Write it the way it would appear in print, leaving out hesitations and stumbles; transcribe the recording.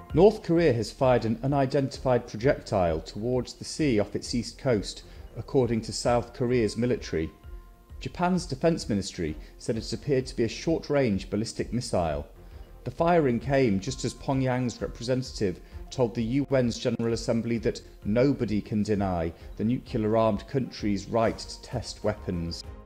North Korea has fired an unidentified projectile towards the sea off its east coast, according to South Korea's military. Japan's defence ministry said it appeared to be a short-range ballistic missile. The firing came just as Pyongyang's representative told the UN's General Assembly that nobody can deny the nuclear-armed country's right to test weapons.